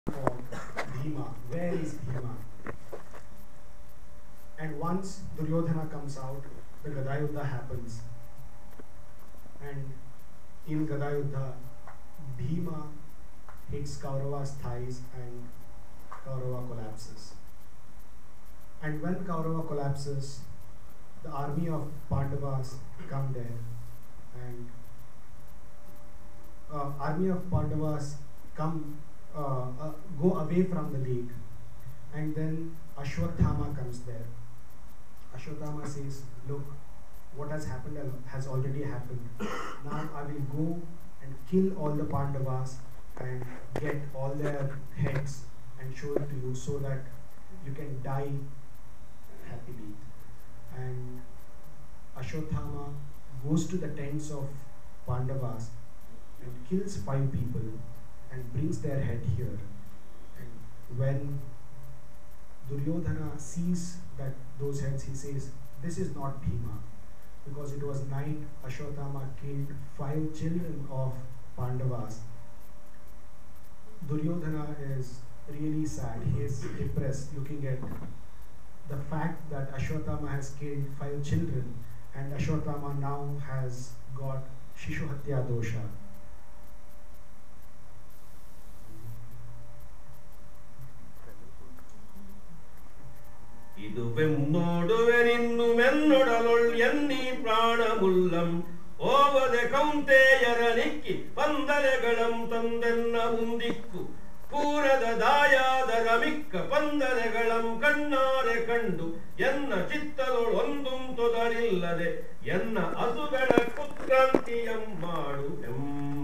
of Bhima. Where is Bhima? And once Duryodhana comes out, the Gadayuddha happens. And in Gadayuddha, Bhima hits Kaurava's thighs and Kaurava collapses. And when Kaurava collapses, the army of Pandavas come there, and army of Pandavas come go away from the lake, and then Ashwatthama comes there. Ashwatthama says, "Look, what has happened has already happened. Now I will go and kill all the Pandavas and get all their heads and show it to you so that you can die happily." And Ashwatthama goes to the tents of Pandavas and kills 5 people and brings their head here. And when Duryodhana sees that those heads, he says, "This is not Bhima," because it was night. Ashwatthama killed 5 children of Pandavas. Duryodhana is really sad. He is depressed looking at the fact that Ashwatthama has killed 5 children, and Ashwatthama now has got Shishuhatya dosha. ಇದುವೆನ್ನೋಡುವೆನಿನ್ನು ಮೆನ್ನೊಡಲೊಳ್ ಎನ್ನಿ ಪ್ರಾಣಮುಲ್ಲಂ ಓವದೆ ಕೌಂತೆಯರನಿಕ್ಕಿ ಪಂದಲೆಗಳಂ ತಂದೆನ್ನ ಮುಂದಿಕ್ಕು ಕೂರದ ದಾಯಾದರ ಮಿಕ್ಕ ಪಂದಲೆಗಳಂ ಕಣ್ಣಾರೆ ಕಂಡು ಎನ್ನ ಚಿತ್ತದೊಳ್ ಒಂದುಂ ತೊದಲಿಲ್ಲದೆ ಎನ್ನ ಹಸುಗಳ ಕುತ್ಕ್ರಾಂತಿಯಂ ಮಾಡುವೆಂ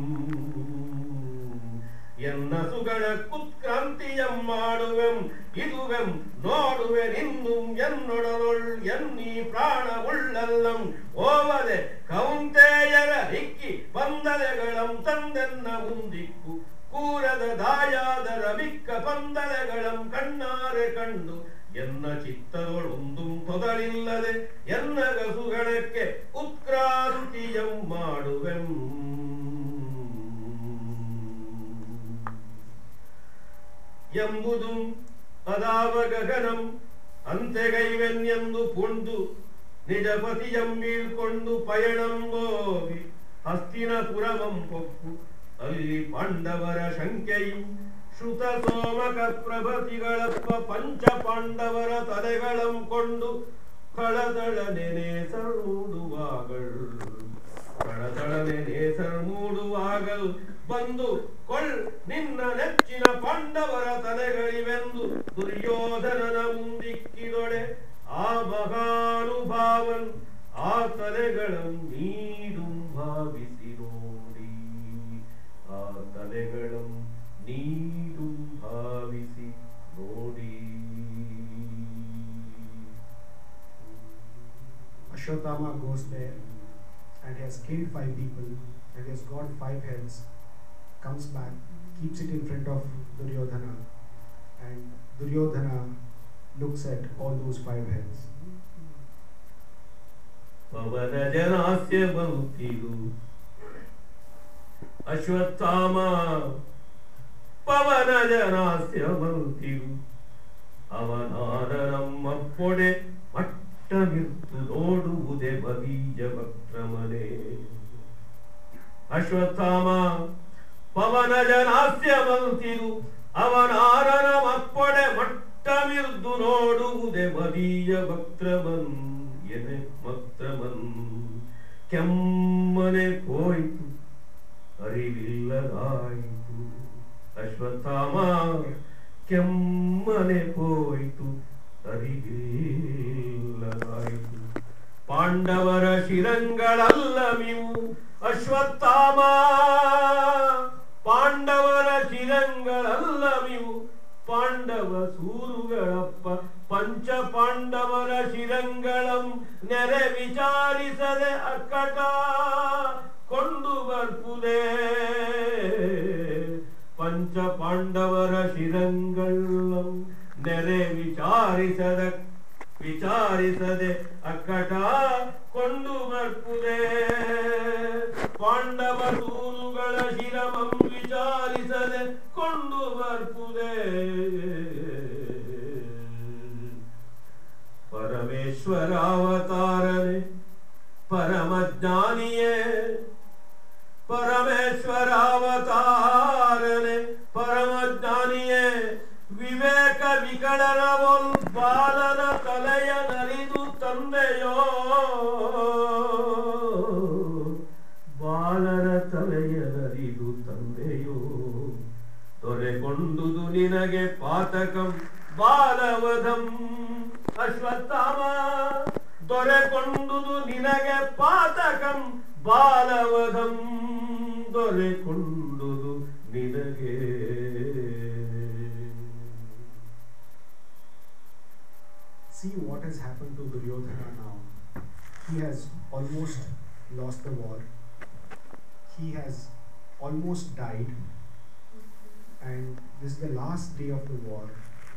ಎನ್ನಸುಗಳ ಕುತ್ಕ್ರಾಂತಿಯಂ ಮಾಡುವೆಂ ಇದುವೆಂ ನೋಡುವೆನಿನ್ನುಂ ಎನ್ನೊಡಲೊಳ್ ಎನ್ನೀ ಪ್ರಾಣವುಳ್ಳಲ್ಲಂ ಓವದೆ ಕೌಂತೆಯರ ಹಿಕ್ಕಿ ಪಂದಲೆಗಳಂ ತಂದೆನ್ನ ಮುಂದಿಕ್ಕು ಕೂರದ ದಾಯಾದರ ಮಿಕ್ಕ ಪಂದಲೆಗಳಂ ಕಣ್ಣಾರೆ ಕಂಡು ಎನ್ನ ಚಿತ್ತದೊಳೊಂದುಂ ತೊದಲಿಲ್ಲದೆ ಎನ್ನ ಗಸುಗಳಕ್ಕೆ ಉತ್ಕ್ರಾಂತಿಯಂ ಮಾಡುವೆಂ ಎಂಬುದು ಅದಾವ ಗಗನಂ ಅಂತೆಗೈವೆನ್ನೆಂದು ಪುಂಡು ನಿಜಪತಿಯಂ ಬೀಳ್ಕೊಂಡು ಪಯಣಂಬೋವಿ ಹಸ್ತಿನಪುರಮಂ ಪೊಕ್ಕು ಅಲ್ಲಿ ಪಾಂಡವರ ಶಂಕೆಯು ಶ್ರುತ ಸೋಮಕ ಪ್ರಭತಿಗಳಪ್ಪ ಪಂಚ ಪಾಂಡವರ ತಲೆಗಳಂ ಕೊಂಡು ಕಳದಳನೆ ನೇಸರ್ ಮೂಡುವಾಗಲ್ ಬಂದು ಕೊಳ್ಳ್ ನಿನ್ನ ನೆಚ್ಚಿನ ಪಾಂಡವರ ತಲೆಗಳಿವೆಂದು ದುರ್ಯೋಧನನ ಮುಂದಿಕ್ಕಿದೊಡೆ ಆ ಮಹಾನುಭಾವನ್ ಆ ತಲೆಗಳಂ ನೀಡುಂ ಭಾವಿಸಿ ನೋಡಿ ಆ ತಲೆಗಳಂ ನೀಡುಂ ಭಾವಿಸಿ ನೋಡಿ. Ashwatthama goes there and he has killed 5 people and he has got 5 heads, comes back, keeps it in front of Duryodhana, and Duryodhana looks at all those 5 heads. ಪವನ ಜನಾಸ್ಯ ಬಂತಿರು ಅಶ್ವತ್ಥಾಮ ಪವನ ಜನಾಸ್ಯ ಬಂತಿರು ಅವನಾರ ನಮ್ಮಪ್ಪೊಡೆ ಮಟ್ಟವಿರ್ತು ನೋಡುವುದೇ ಬದೀಯ ವಕ್ರಮನೆ. ಅಶ್ವತ್ಥಾಮ ಪವನ ಜನಾಸ್ಯ ಬಂತಿರು ಅವನಾರ ನಮ್ಮಪ್ಪೊಡೆ ಮಟ್ಟವಿರ್ದು ನೋಡುವುದೇ ಬದೀಯ ವಕ್ರಮನ್ ಎನೆ ಮಕ್ರಮನ್. ಕೆಮ್ಮನೆ ಹೋಯಿತು ಅರಿವಿಲ್ಲದಾಯಿತು ಅಶ್ವತ್ಥಾಮ ಕೆಮ್ಮನೆ ಹೋಯಿತು ಅರಿವಿಲ್ಲದಾಯಿತು. ಪಾಂಡವರ ಶಿರಂಗಳಲ್ಲವಿವು ಅಶ್ವತ್ಥಾಮ ಪಾಂಡವರ ಶಿರಂಗಳಲ್ಲವಿವು ಪಾಂಡವ ಸೂರುಗಳಪ್ಪ ಪಂಚ ಪಾಂಡವರ ಶಿರಂಗಳಂ ನೆರೆ ವಿಚಾರಿಸದೆ ಅಕ್ಕಟ ಕೊಂಡು ಬರ್ಪುದೇ. ಪಂಚ ಪಾಂಡವರ ಶಿರಂಗಳಂ ನೆರೆ ವಿಚಾರಿಸದೆ ಅಕ್ಕಟ ಕೊಂಡು ಬರ್ಪುದೇ. ಪಾಂಡವ ಸೂರುಗಳ ಶಿರಮಂ ವಿಚಾರಿಸದೆ ಕೊಂಡು ಬರ್ಪುದೇ ಪರಮೇಶ್ವರ ಅವತಾರನೆ ಪರಮಜ್ಞಾನಿಯೇ ಪರಮೇಶ್ವರ ಅವತಾರನೆ ಪರಮಜ್ಞಾನಿಯೇ ವಿವೇಕ ವಿಕಳನ ಬಾಲನ ತಲೆಯ ನರಿದು ತಂದೆಯೋ ಬಾಲನ ತಲೆಯ ನರಿದು ತಂದೆಯೋ ದೊರೆಗೊಂಡುದು ನಿನಗೆ ಪಾತಕಂ ಬಾಲವಧಂ ಅಶ್ವತ್ಥಾಮ ದೊರೆಗೊಂಡುದು ನಿನಗೆ ಪಾತಕಂ ಬಾಲವಧಂ ದೊರೆಗೊಂಡುದು ನಿನಗೆ. See what has happened to Duryodhana now. He has almost lost the war. He has almost died. And this is the last day of the war.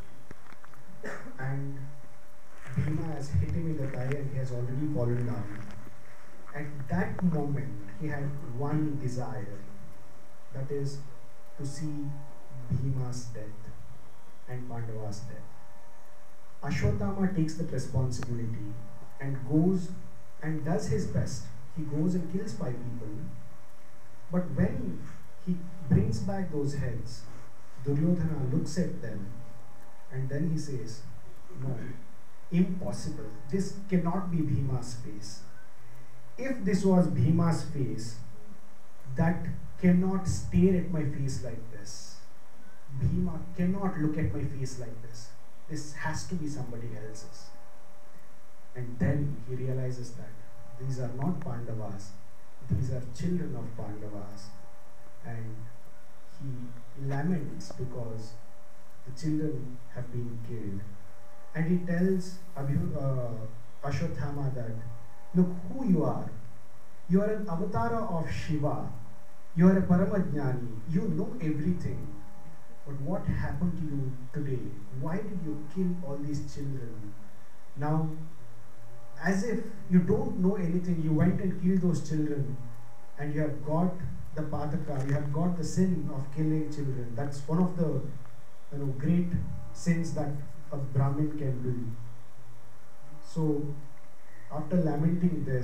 And Bhima has hit him in the thigh and he has already fallen down. At that moment, he had one desire. That is to see Bhima's death and Pandava's death. Ashwatthama takes that responsibility and goes and does his best. He goes and kills 5 people. But when he brings back those heads, Duryodhana looks at them and then he says, no, impossible. This cannot be Bhima's face. If this was Bhima's face, that cannot stare at my face like this. Bhima cannot look at my face like this. This has to be somebody else's. And then he realizes that these are not Pandavas, these are children of Pandavas. And he laments because the children have been killed. And he tells Ashwatthama that, look who you are. You are an avatara of Shiva. You are a Paramajnani. You know everything. But what happened to you today? Why did you kill all these children? Now, as if you don't know anything, you went and killed those children and you have got the pataka, you have got the sin of killing children. That's one of the great sins that a Brahmin can do. So, after lamenting this,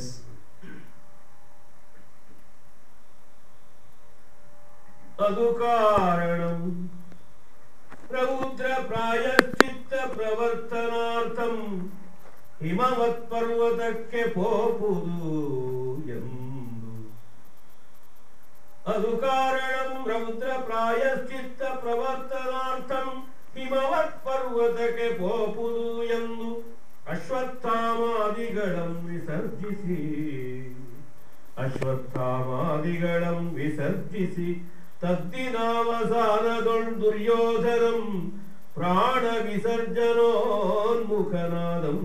adukaranam Pravudra prayaschitta pravartanartham himavat parvatakke popudu endu adukaranam Pravudra prayaschitta pravartanartham himavat parvatakke popudu endu ashwatthamadigalam visarjisi ತದ್ದಿನಾವಸಾನದೊಳ್ ದುರ್ಯೋಧನಂ ಪ್ರಾಣ ವಿಸರ್ಜನೋನ್ಮುಖನಾದಂ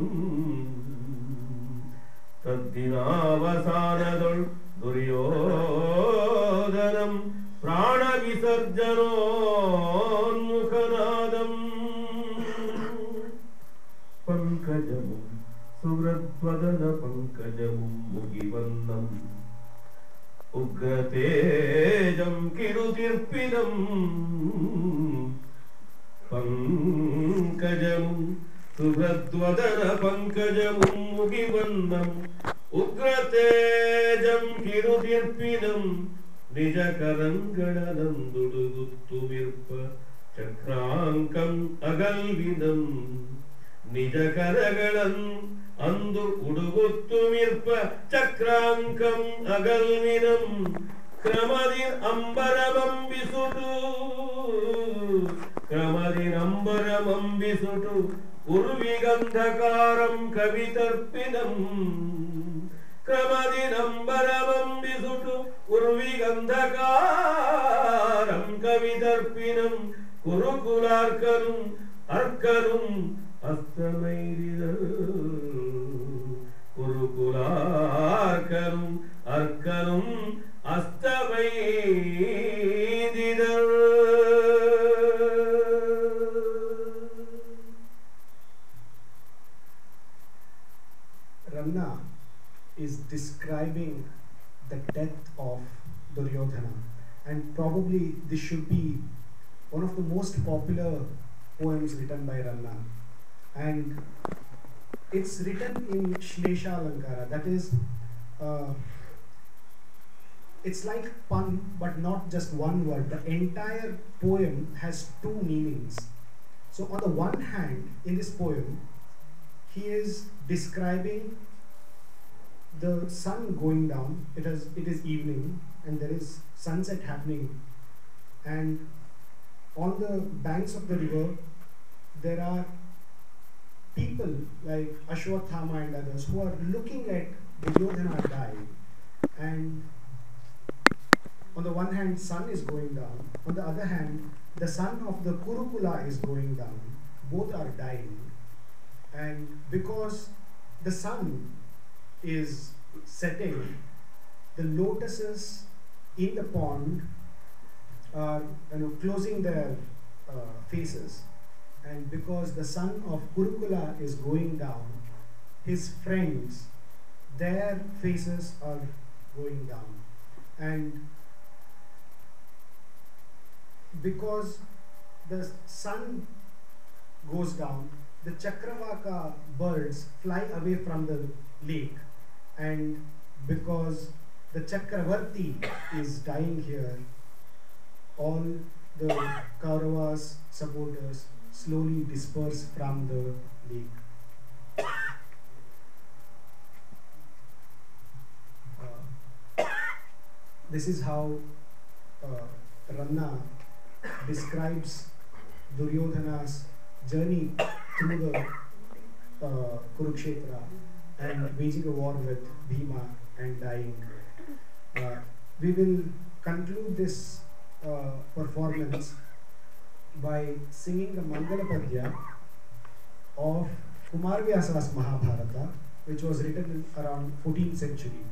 ತದ್ದಿನಾವಸಾನದೊಳ್ ದುರ್ಯೋಧನಂ ಪ್ರಾಣ ವಿಸರ್ಜನೋನ್ಮುಖನಾದಂ ಪಂಕಜಮು ಸುವ್ರದ್ವದನ ಪಂಕಜಮು ಮುಗಿವನ್ನಂ ಉಗ್ರತೇಜಂ ಕಿರುತಿರ್ಪಿದಂ ಪಂಕಜಂ ಸುಭದ್ವದನ ಪಂಕಜಮುಂ ಮುಗಿವನ್ನಂ ಉಗ್ರತೇಜಂ ಕಿರುತಿರ್ಪಿದಂ ನಿಜ ಕರಂಗಳನಂದುಡುಗುತ್ತುಮಿರ್ಪ ಚಕ್ರಾಂಕಂ ಅಗಲ್ವಿದಂ ನಿಜ ಕರಗಳನ್ ಅಂದು ಉಡುಗುತ್ತುಮಿರ್ಪ ಚಕ್ರಾಂಕಂ ಅಗಲ್ವಿನಂ ಕ್ರಮದಿನ್ ಅಂಬರಮಂಬಿಸುಟು ಉರ್ವಿಗಂಧಕಾರಂ ಕವಿತರ್ಪಿನಂ ಕ್ರಮದಿನಂಬರಮಂಬಿಸುಟು ಉರ್ವಿಗಂಧಕಾರಂ ಕವಿತರ್ಪಿನಂ ಕುರುಕುಲಾರ್ಕನು ಅರ್ಕನುಂ ಅಸ್ತಮೈರಿದರು ಕುರುಕುಲಾರ್ಕನು ಅರ್ಕನು ಅಸ್ತಮೈದಿದರು. Ranna is describing the death of Duryodhana, and probably this should be one of the most popular poems written by Ranna, and it's written in Shlesha Alankara. That is, it's like pun, but not just one word. The entire poem has two meanings. So on the one hand, in this poem, he is describing the sun going down. It is evening, and there is sunset happening, and on the banks of the river there are people like Ashwathama and others who are looking at Duryodhana die, and on the one hand sun is going down, on the other hand the son of the Kurukula is going down. Both are dying, and because the sun is setting, the lotuses in the pond are closing their faces, and because the son of Kurukula is going down, his friends, their faces are going down, and because the sun goes down, the Chakravaka birds fly away from the lake, and because the Chakravarti is dying here, all the Kauravas supporters slowly disperse from the lake. This is how Ranna describes Duryodhana's journey through the Kurukshetra and waging a war with Bhima and dying. We will conclude this performance by singing the Mangala Padya of Kumarvyasa's Mahabharata, which was written in around 14th century.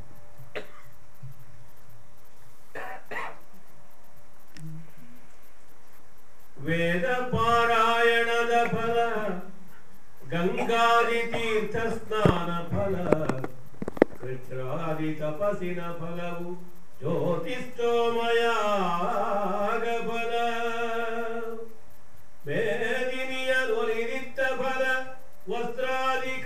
Veda Parayanada Phala Gangadi Tirtha Snana Phala Kritradi Tapasina Phalavu Jyotistomaya Phala Vediniya Doliditta Phala Vastradi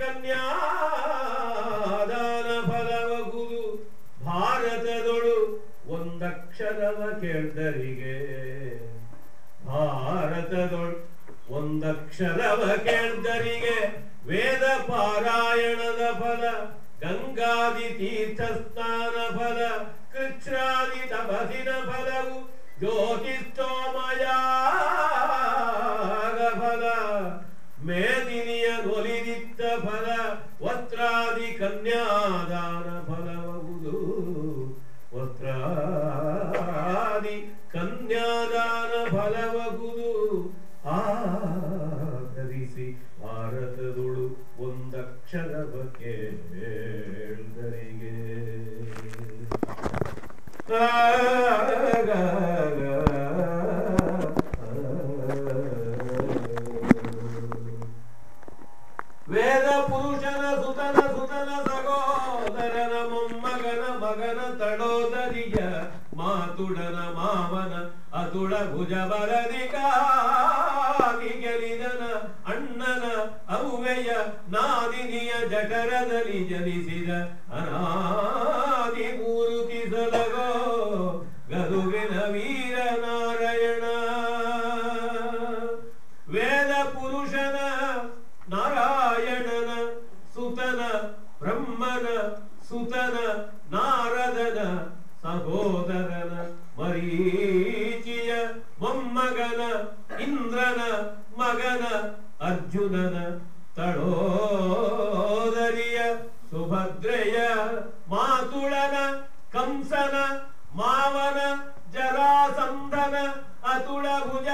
Kanyadana Phala Guru Bharatadolu Ondakshadava Keldarige ಭಾರತದೊಳ್ ಒಂದಕ್ಷರವ ಕೇಳ್ದರಿಗೆ ವೇದ ಪಾರಾಯಣದ ಫಲ ಗಂಗಾದಿ ತೀರ್ಥ ಸ್ನಾನ ಫಲ ಕೃಚ್ಛ್ರಾದಿ ತಪಸಿನ ಫಲವು ಜ್ಯೋತಿಷ್ಠೋಮಯ ಫಲ ಮೇದಿನಿಯ ಒಲಿದಿತ್ತ ಫಲ ವಸ್ತ್ರಾದಿ ಕನ್ಯಾದಾನ ಫಲವಗುದು ವಸ್ತ್ರಾದಿ ಕನ್ಯಾದಾನ ಫಲವಗುದು ಆಧರಿಸಿ ಭಾರತದೊಳು ಒಂದಕ್ಷರವ ಕೇಳ್ದರಿಗೆ ವೇದ ಪುರುಷನ ಸುತನ ಸುತನ ಸಗೋದರನ ಮೊಮ್ಮಗನ ಮಗನ ತಡೋದರಿಯ ಮಾತುಡನ ಮಾವನ ಅತುಳ ಭುಜ ಬರದಿಕಾಗಿ ಗೆಲಿದನ ಅಣ್ಣನ ಅವ್ವೆಯ ನಾದಿನಿಯ ಜಠರದಲ್ಲಿ ಜನಿಸಿದ ಅನಾದಿ ಮೂರುತಿ ಸಲಗೋ ಗದುಗಿನ ವೀರ ನಾರಾಯಣ ವೇದ ಪುರುಷನ ನಾರಾಯಣನ ಸುತನ ಬ್ರಹ್ಮನ ಸುತನ ನಾರದನ ಸಹೋದರನ ಮರೀಚಿಯ ಮೊಮ್ಮಗನ ಇಂದ್ರನ ಮಗನ ಅರ್ಜುನನ ತಳೋದರಿಯ ಸುಭದ್ರೆಯ ಮಾತುಳನ ಕಂಸನ ಮಾವನ ಜರಾಸಂಧನ ಅತುಳ ಭುಜ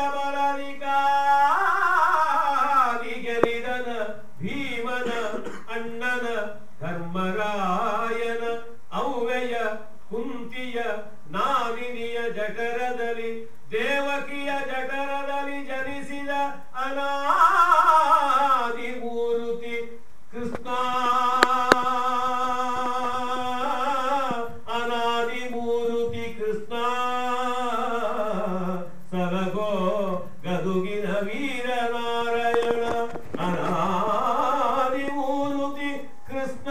ಬರಲಿಕಾಗಿ ಗೆಲಿದನ ಭೀಮನ ಅಣ್ಣನ ಧರ್ಮರಾಯನ ಅವ್ವೆಯ ಕುಂತಿಯ ನಾದಿನಿಯ ಜಠರದಲ್ಲಿ ದೇವಕಿಯ ಜಠರದಲ್ಲಿ ಜನಿಸಿದ ಅನಾದಿ ಮೂರುತಿ ಕೃಷ್ಣ ಅನಾದಿ ಮೂರುತಿ ಕೃಷ್ಣ ಸಲಗೋ ನಾರಾಯಣ ಅನಾದಿ ಮೂರುತಿ ಕೃಷ್ಣ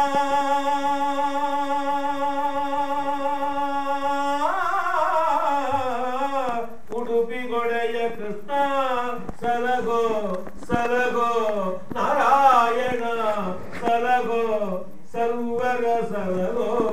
ಉಡುಪಿ ಗೊಡೆಯ ಕೃಷ್ಣ ಸಲಗೋ ಸಲಗೋ ನಾರಾಯಣ ಸಲಗೋ ಸರ್ವರ ಸಲಗೋ